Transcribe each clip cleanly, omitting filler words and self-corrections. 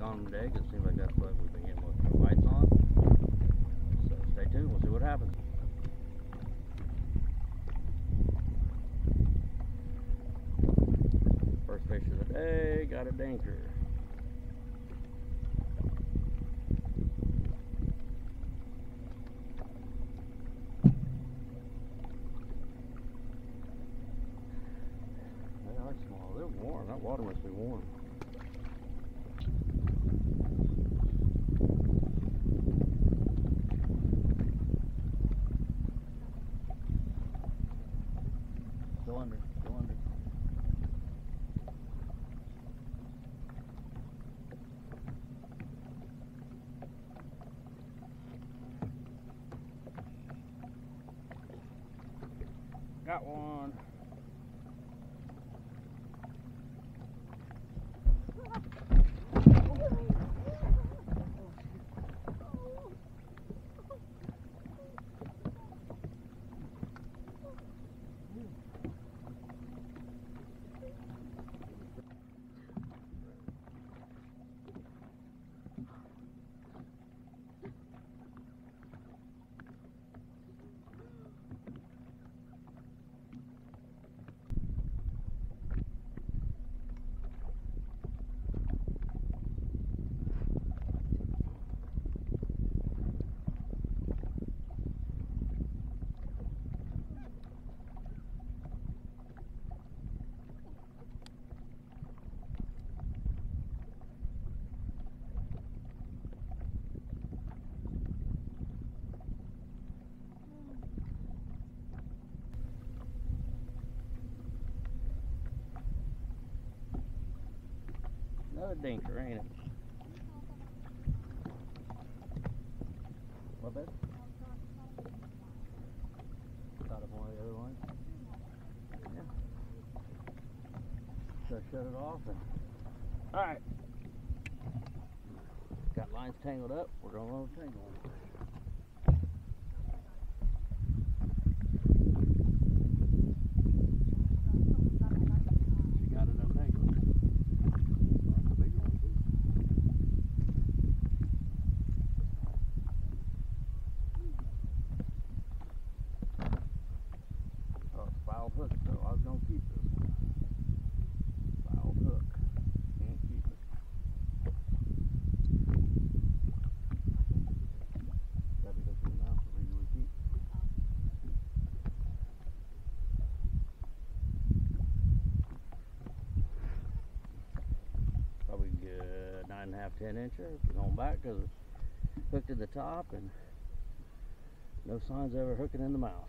on today because it seems like that's what we've been getting most of our lights on. So stay tuned, we'll see what happens. First fish of the day, got a dinker. They are small, they're warm, that water must be warm. Go under, go under. Got one. Another dinker, ain't it? What, babe? Caught up one of the other ones? Yeah. So I shut it off and... Alright. Got lines tangled up, we're gonna untangle them. Hook, so I was gonna keep this. Foul hook. Can't keep it. Gotta be hooking it out to legally keep. Probably good 9.5, 10 incher. Going back because it's hooked at the top and no signs of ever hooking in the mouth.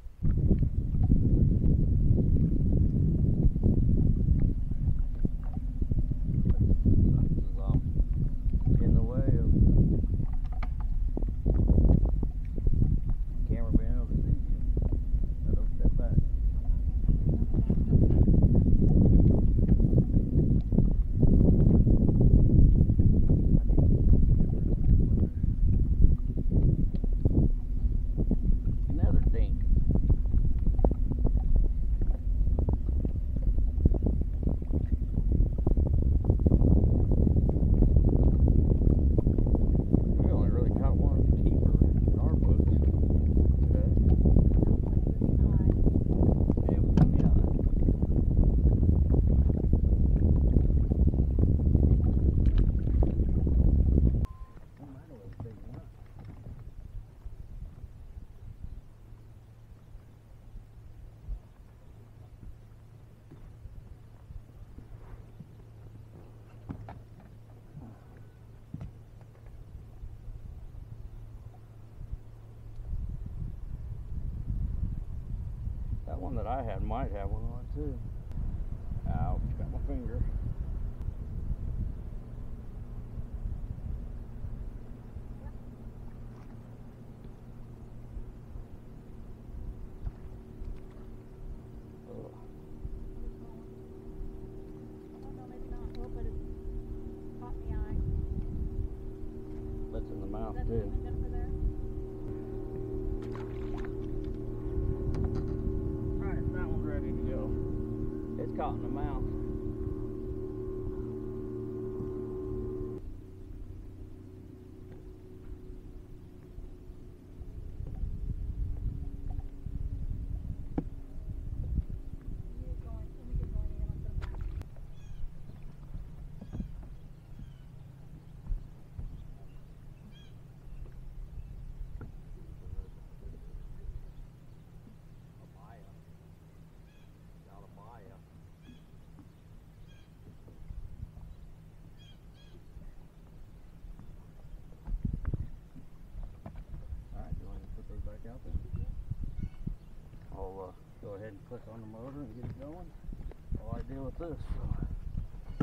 That one that I had might have one on it too. Ouch, got my finger. Ugh. I don't know, maybe not. Well, but it caught in the eye. That's in the mouth That's too. Jennifer there. Alright, that one's ready to go. It's caught in the mouth. I'll go ahead and click on the motor and get it going while I deal with this. So.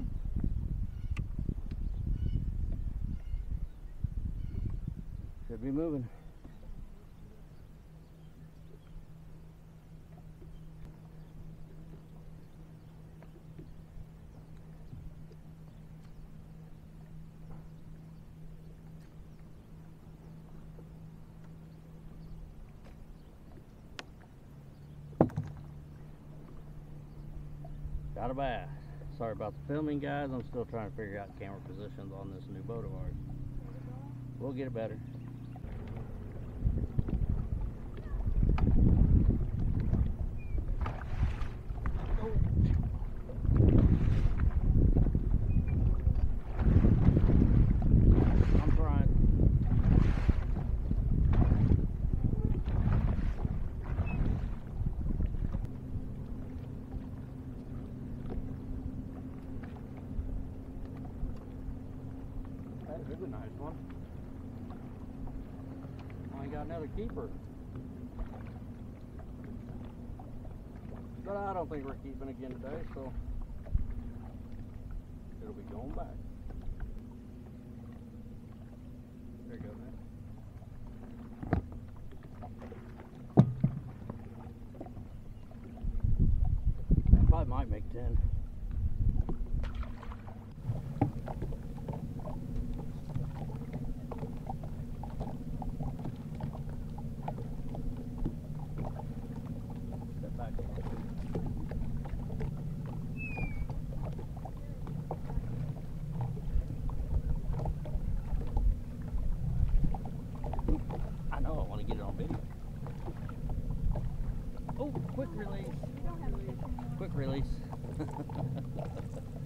Should be moving. Got a bass. Sorry about the filming, guys. I'm still trying to figure out camera positions on this new boat of ours. We'll get it better. I'm trying. That is a nice one. I got another keeper. But I don't think we're keeping again today, so it'll be going back. There you go, man. That probably might make 10. Step back. I know, I want to get it on video. Oh, quick release. We don't have a fish anymore. Quick release.